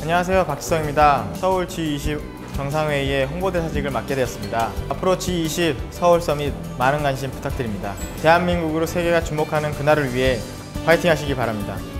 안녕하세요, 박지성입니다. 서울 G20 정상회의의 홍보대사직을 맡게 되었습니다. 앞으로 G20 서울 서밋 많은 관심 부탁드립니다. 대한민국으로 세계가 주목하는 그날을 위해 파이팅 하시기 바랍니다.